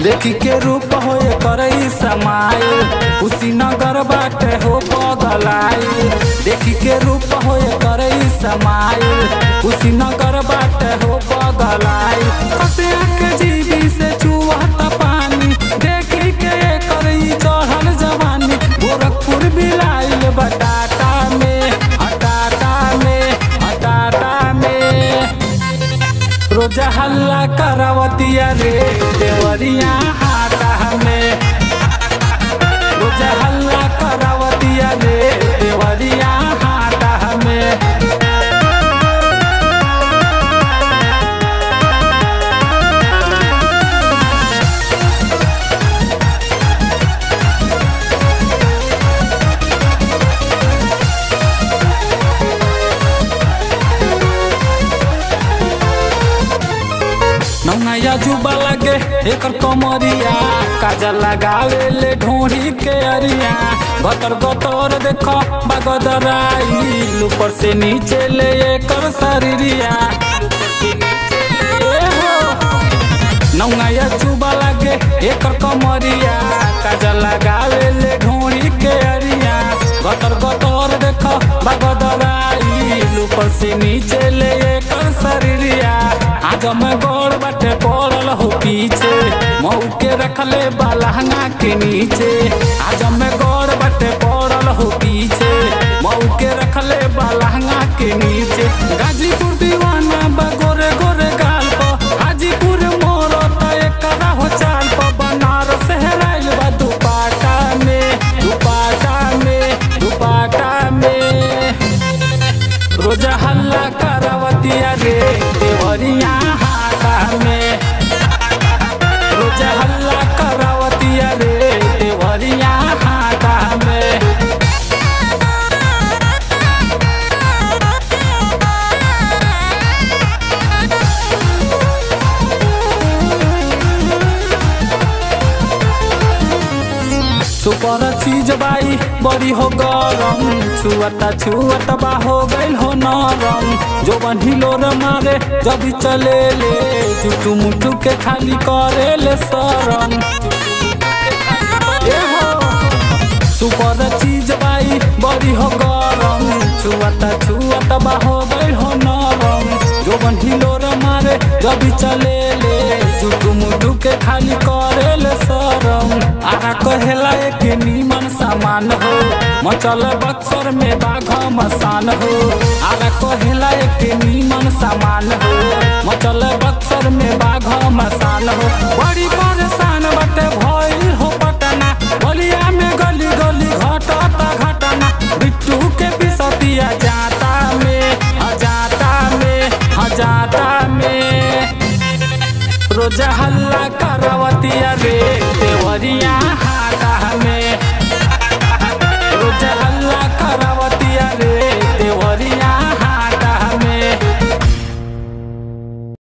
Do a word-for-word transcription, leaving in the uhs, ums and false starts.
देखी के रूप हो करई समाइल कुशीनगर बाटे हो बगलाई। देखी के रूप हो करई समाइल कुशीनगर बाटे हो बगलाई। कसिया के जीवी से चुहता पानी देखी के करई चढ़ल जवानी। गोरखपुर बिलाइल बटाटा में हटाटा में हटाटा में रोजा हल्ला करावतिया रे देवरिया हाटा में। रोजा हल्ला करावतिया रे देवरिया हाटा में। नौनैया जुबा लगे एकर कमरिया काजल लगावे ले ढोरी के अरिया। गतर गतर देखो बगदराई ऊपर से नीचे ले एकर शरीरिया। नौनैया जुबा लगे एकर कमरिया काजल लगावे ले ढोरी के अरिया। गतर गतर देखो बगदराई ऊपर से नीचे ले एकर शरीरिया। आज में गोड़ बाटे पड़ल हो पीछे मऊ के रखले बालहंगा के नीचे। आज में गोड़ बाटे पड़ल हो पीछे मऊ के रखले बालहंगा के नीचे। गाजीपुर दीवाना बा गोरे गोरे गाल पर हाजीपुर मोर एकरा हो चाल पर। बनारस हेराइल बा दुपाटा में दुपाटा में दुपाटा में रोजा हल्ला करावतिया रे देवरिया हाटा में। रोजा हल्ला करावतिया रे देवरिया हाटा में। सुपर चीज बाई बड़ी हो गरम छुअता छुअता बा हो गइल हो नरम। जो बन्हिलो रे मारे जब चले ले चुटू मुटू के खाली करे ले शरम। सुपर चीज बाई बड़ी हो गरम छुअता छुअता बा हो गइल हो नरम। जो बन्हिलो रे मारे जब चले ले चुटू मुटू के खाली करे ले शरम। आरा कहेला एक नीमन सामान हो मचल बक्सर में बाघ मसान हो। आरा कहेला एक नीमन सामान हो मचल बक्सर में बाघ मसान हो। बड़ी परेशान बटे भइल हो पटना बलिया में गली गली घटता घटना। बिट्टू के बिसतिया जाता में हजाता में हजाता में रोजा हल्ला करावतिया रे देवरिया।